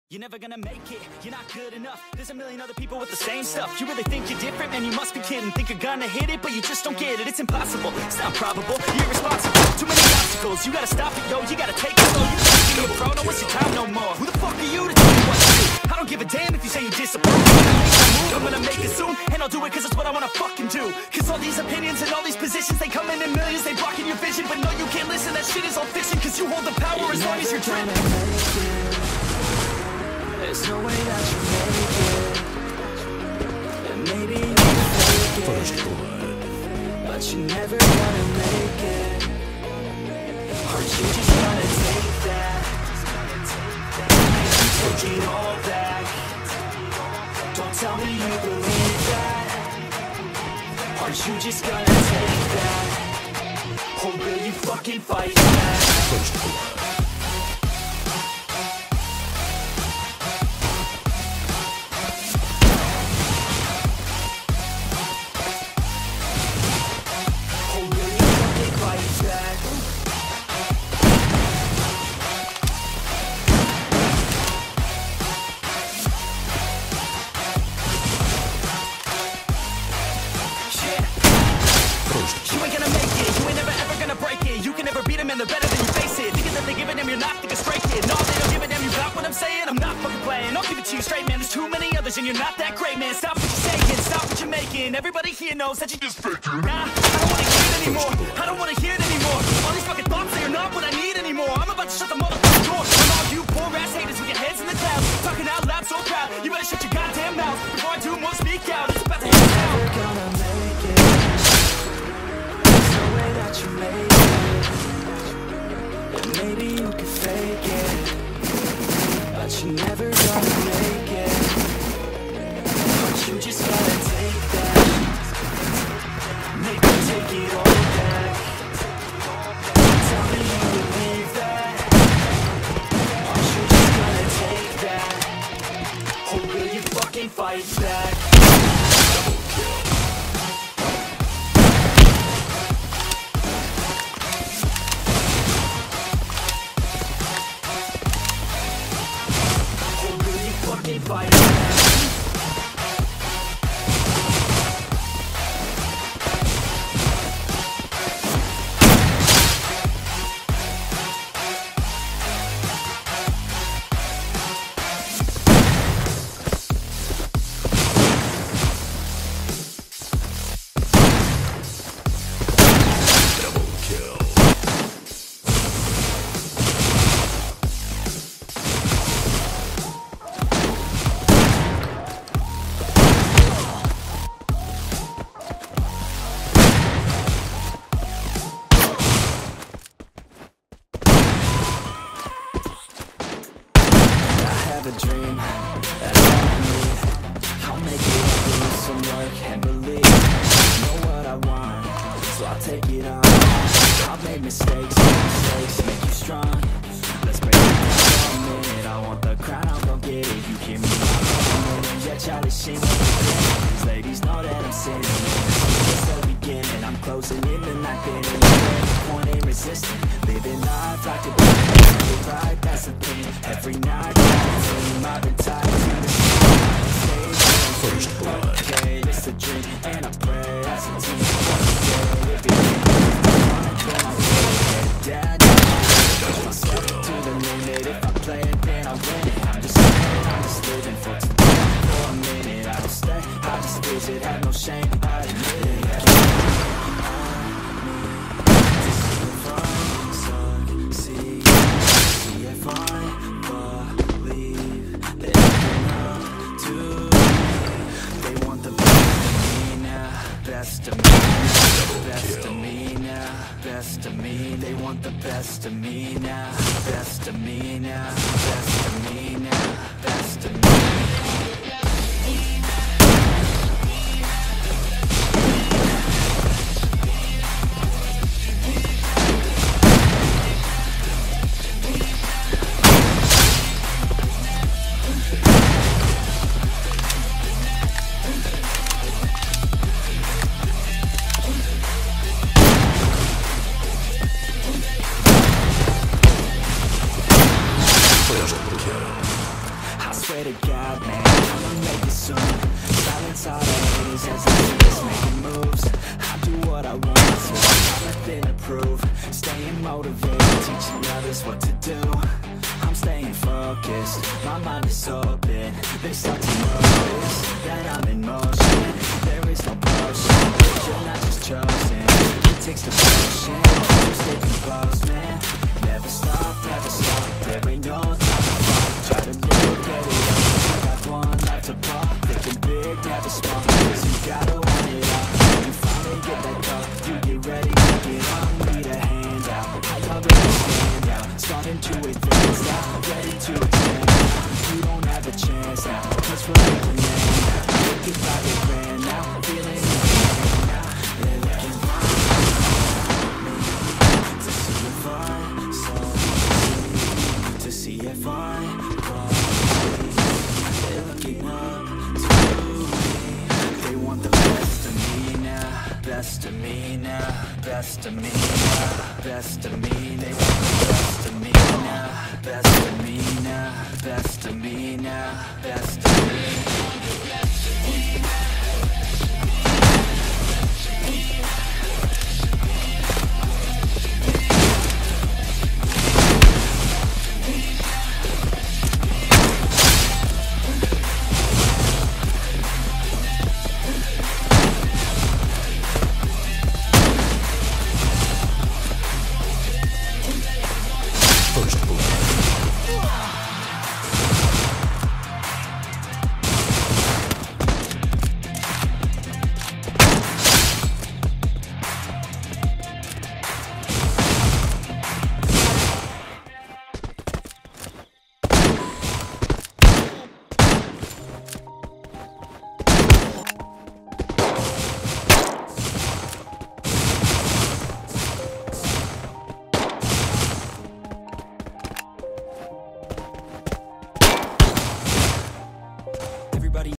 You're never gonna make it, you're not good enough. There's a million other people with the same stuff. You really think you're different? Man, you must be kidding. Think you're gonna hit it, but you just don't get it. It's impossible, it's not probable, you're irresponsible. Too many obstacles, you gotta stop it, yo. You gotta take it slow, you can't be a pro, don't waste your time no more. Who the fuck are you to tell me what to do? I don't give a damn if you say you disapprove. I'm gonna make it soon, and I'll do it cause it's what I wanna fucking do. Cause all these opinions and all these positions, they come in millions, they blocking your vision. But no, you can't listen, that shit is all fiction. Cause you hold the power as long as you're driven. There's no way that you make it. And maybe you can fake it, First Blood, but you're never gonna make it. Aren't you just gonna take that? Take it all back. Don't tell me you believe that. Aren't you just gonna take that? Or will you fucking fight back? First Blood. You ain't gonna make it, you ain't never ever gonna break it. You can never beat them and they're better than you face it. Thinking that they give a damn, you're not thinking straight, kid. No, they don't give a damn, you got what I'm saying. I'm not fucking playing, I'll give it to you straight, man. There's too many others and you're not that great, man. Stop what you're saying, stop what you're making. Everybody here knows that you just faking. Nah, I don't wanna hear it anymore, I don't wanna hear it anymore. All these fucking thoughts, they are not what I need anymore. I'm about to shut the motherfucking door on all you poor ass haters with your heads in the clouds, talking out loud so proud. You better shut your goddamn mouth before I do more speak out. It's about to hit down. Never gonna make it. That you made it, and maybe you can fake it, but you're never gonna make it. But you just gotta take that. Maybe take it all back. Tell me you believe that. Aren't you just gonna take that? Or will you fucking fight back? Fight back. A dream, that's all I need. I'll make it happen with some work and believe. I know what I want, so I'll take it on. I've made mistakes make you strong. Let's break it down for a minute. I want the crown, I'll go get it. You hear me? I'm yeah, Charlie Sheen. These ladies know that I'm sinning. It's the beginning, I'm closing in the night. Getting the point ain't resisting. Living life like a dream, right? That's the thing. Every night. I've been tired to the stage. First Blood. Okay, it's a dream, and I pray as a team. If it ain't then I will get down. Push myself to the limit. If I play it, then I win it. I'm just living for today. For a minute, I don't stay. I just visit, have no shame. I admit it. Best of me, best of me now, best of me. They want the best of me now, best of me now, best of me now, best of me. Kill. ride, man, I'ma make it soon. Silence all the haters as I see us making moves. I do what I want to, got nothing to prove. Staying motivated, teaching others what to do. I'm staying focused, my mind is open. They start to notice that I'm in motion. There is no potion, you're not just chosen. It takes devotion, so stay composed, man. Never stop, there ain't no time to fall. Try to live, get it up, I got one life to pop. Thinking big, never small, cause you gotta want it all. When you finally get that call, you get ready, pick it up. Need a hand out, I already stand out. Starting to advance now, ready to expand. You don't have a chance now, cause we're making it now. Looking by the grand now, feeling the pain now. They're looking to see if I, to see if I they're looking up to me. They want the best of me now, best of me now, best of me now, best of me. They want the best of me now, best of me now, best of me now, best of me.